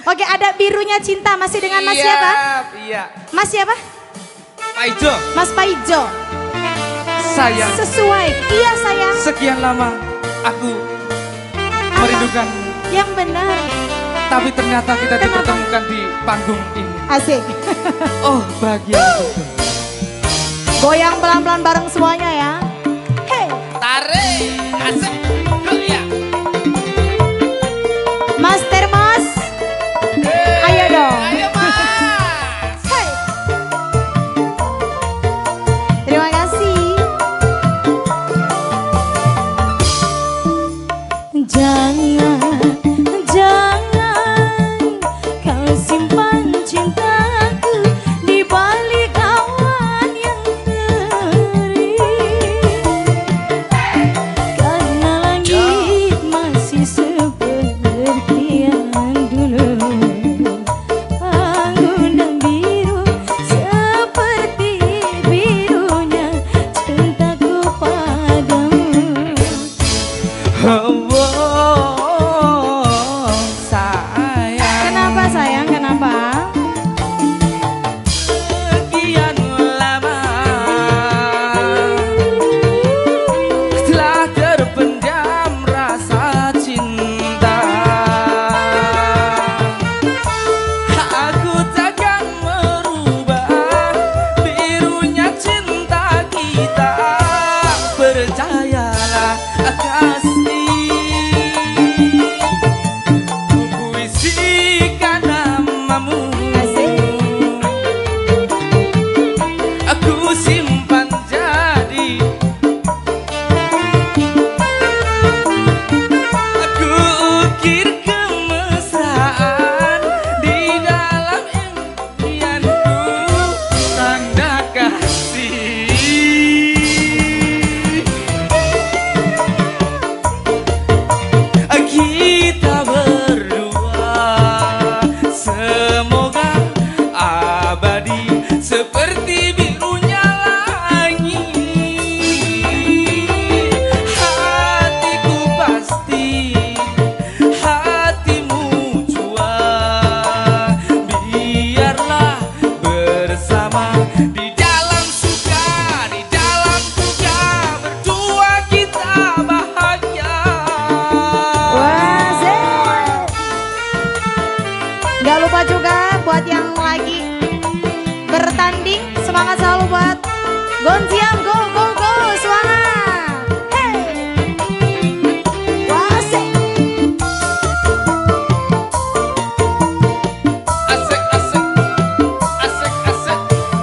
Oke, ada birunya cinta masih dengan Mas siapa? Iya. Mas siapa? Pak Ijo. Mas Paijo. Sayang. Sesuai. Iya sayang. Sekian lama aku merindukan. Yang benar. Tapi ternyata kita dipertemukan di panggung ini. Asik. Oh bahagia. Goyang pelan-pelan bareng semuanya ya. Hey. Tarik. Asik. Ya. Mas Termos. Ayo dong. Ayo Mas. Hey. Terima kasih. Jangan kau simpan cintaku di balik awan yang terik, karena langit masih seperti yang dulu, anggun dan biru seperti birunya cintaku padamu. Kenapa sayang? Kenapa? Sekian lama telah terpendam rasa cinta. Aku takkan merubah birunya cinta kita. Percayalah kasih. Simpan jadi aku ukir kemesraan di dalam impianku, tanda kasih. Kita berdua semoga abadi seperti Gak lupa juga buat yang lagi bertanding, semangat selalu buat Gonziam, go go go, semangat. Hey. Asik. Asik, asik, asik, asik.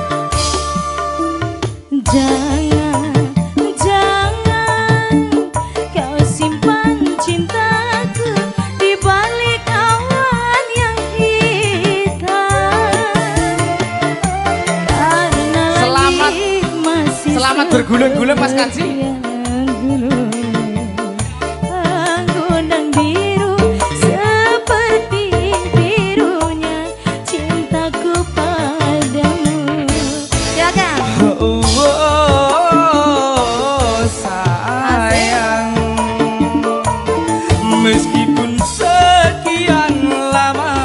Jangan kau simpan cintaku di balik awan yang Selamat bergulung-gulung Mas Kansi. Anggun dan biru seperti birunya cintaku padamu. Silakan. Sayang, meskipun sekian lama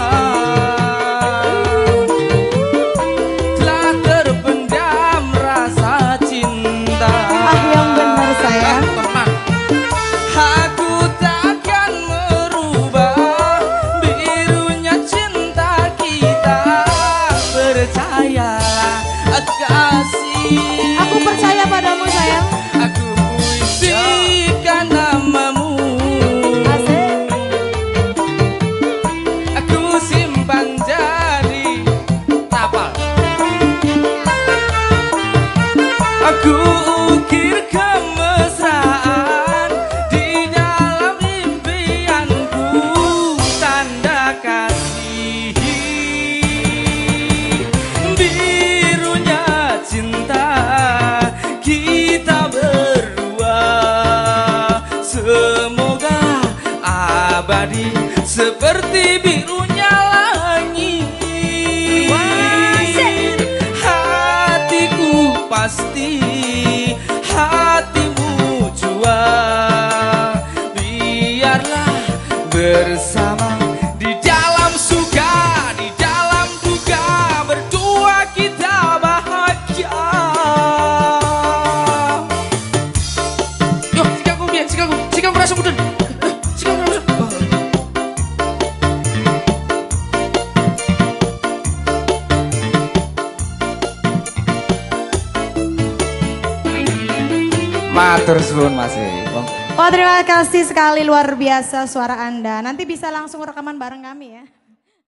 telah terpendam rasa cinta. Yang benar sayang. Aku takkan merubah birunya cinta kita. Percayalah kasih. Aku percaya padamu sayang. Aku puisikan namamu. Asik. Aku simpan jadi tapal. Aku ukir kemesraan di dalam impianku, tanda kasih. Birunya cinta kita berdua, semoga abadi seperti birunya langit. Hatiku pasti, hatimu jua, biarlah bersama di dalam suka Matur suwun Mas. Oh terima kasih sekali luar biasa suara Anda. Nanti bisa langsung rekaman bareng kami ya.